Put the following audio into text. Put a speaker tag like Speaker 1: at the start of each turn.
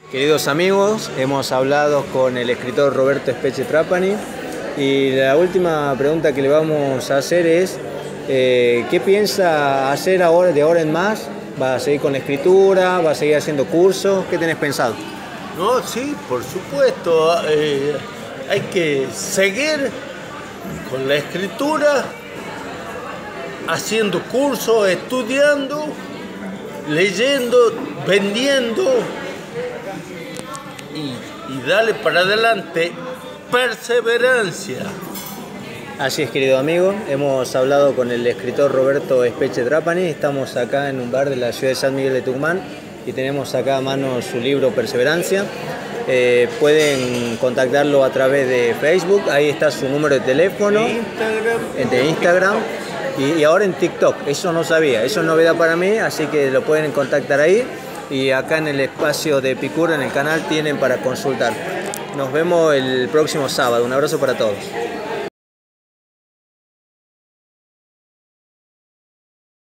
Speaker 1: Queridos amigos, hemos hablado con el escritor Roberto Specie Trapani y la última pregunta que le vamos a hacer es ¿qué piensa hacer ahora, de ahora en más? ¿Va a seguir con la escritura? ¿Va a seguir haciendo cursos? ¿Qué tenés pensado?
Speaker 2: No, sí, por supuesto. Hay que seguir con la escritura, haciendo cursos, estudiando, leyendo, vendiendo y darle para adelante. Perseverancia.
Speaker 1: Así es, querido amigo, hemos hablado con el escritor Roberto Specie Trapani. Estamos acá en un bar de la ciudad de San Miguel de Tucumán y tenemos acá a mano su libro Perseverancia. Pueden contactarlo a través de Facebook, ahí está su número de teléfono, de Instagram y ahora en TikTok. Eso no sabía, eso es novedad para mí, así que lo pueden contactar ahí y acá en el espacio de Epicuro, en el canal, tienen para consultar. Nos vemos el próximo sábado. Un abrazo para todos.